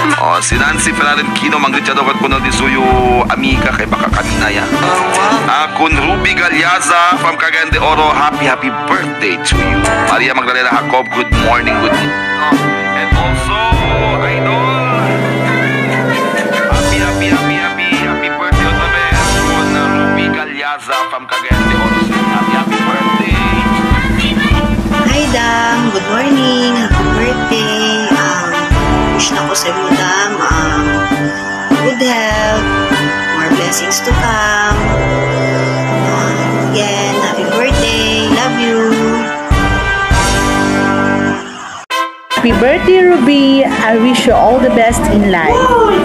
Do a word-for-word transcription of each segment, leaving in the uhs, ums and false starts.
Oh, si Nancy Ferrarentino manggritya daw kat kuno di suyo amiga kay baka kanina ya. Ah, kun Ruby Galyaza from Cagayan de Oro, happy happy birthday to you. Maria Magdalena Jacob, good morning, good morning. And also, idol, happy happy happy happy happy birthday on the best kun Ruby Galyaza from Cagayan de Oro. Happy happy birthday. Hi Dam, good morning, happy birthday. Um, wish na ko sa iyo Dam, um, good health, more blessings to come. Um, again, happy birthday, love you. Happy birthday, Ruby. I wish you all the best in life.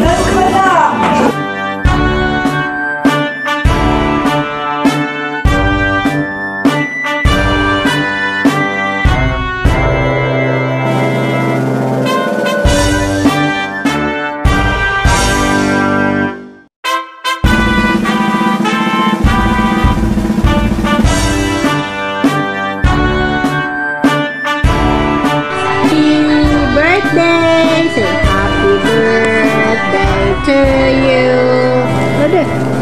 Birthday, say happy birthday to you. Happy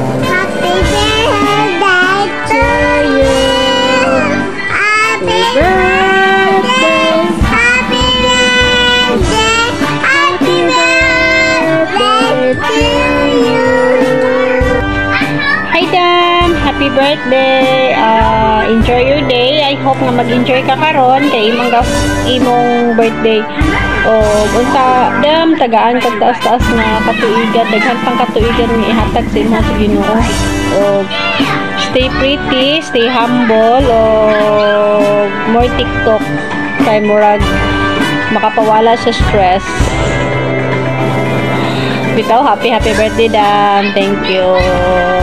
birthday to you. Happy birthday, happy birthday, happy birthday to you. Hi Dan, happy birthday. Uh, enjoy your day. I hope nga mag-enjoy ka karon kay imong imong birthday. O unsa dam tagaan kag taas-taas nga katuigan, daghan pang katuigan nga ihatag sa imong sa Ginoo. O stay pretty, stay humble, o more TikTok kay murag makapawala sa stress. Bitaw, happy happy birthday Dan. Thank you.